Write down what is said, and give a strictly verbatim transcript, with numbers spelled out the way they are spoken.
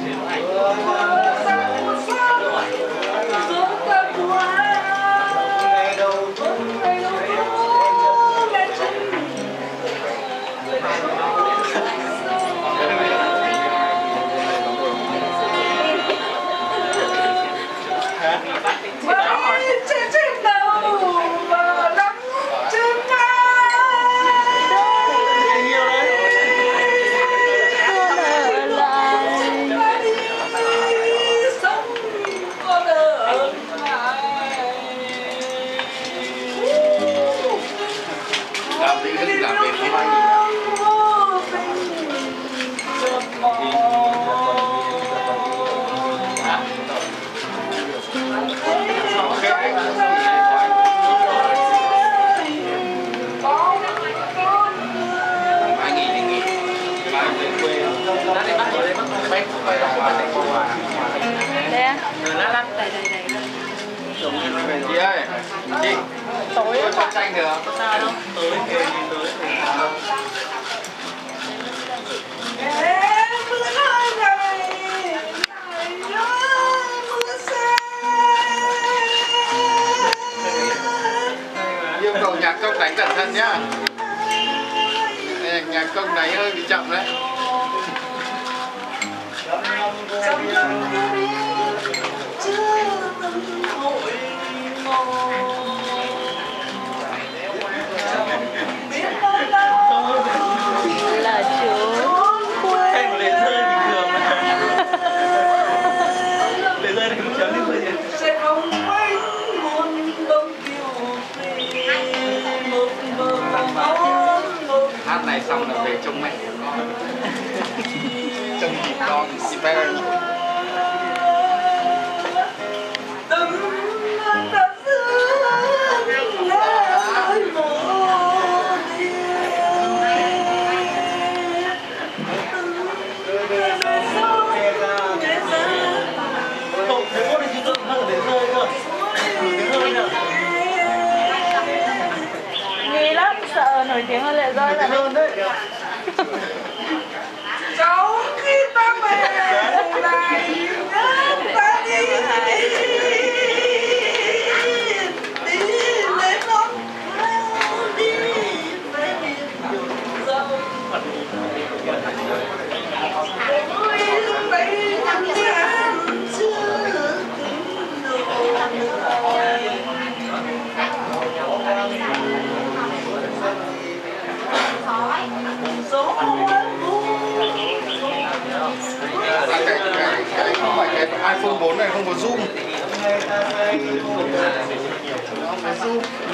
Chị ơi, chị tối có cho tranh được không? sao đâu? Tối thì nhìn tối thì yêu cầu nhạc công đánh cẩn thận nhá. Nhạc công đánh hơi bị chậm đấy. Là chú Hay một lệ rơi bình thường mà. Lệ rơi này cũng chéo lên thôi nhỉ? Hát này xong là về trông mẹ con. Trông nhìn con, chị bé ơi. nghi lắm, sợ nổi tiếng hơn Lệ Rơi là hơn đấy. Cháu khi ta về lại nhớ ta đi đi lên non đi về miền dâu ôi đây nhà chưa số Cái, cái, cái không phải cái iPhone bốn này không có zoom. Không có zoom.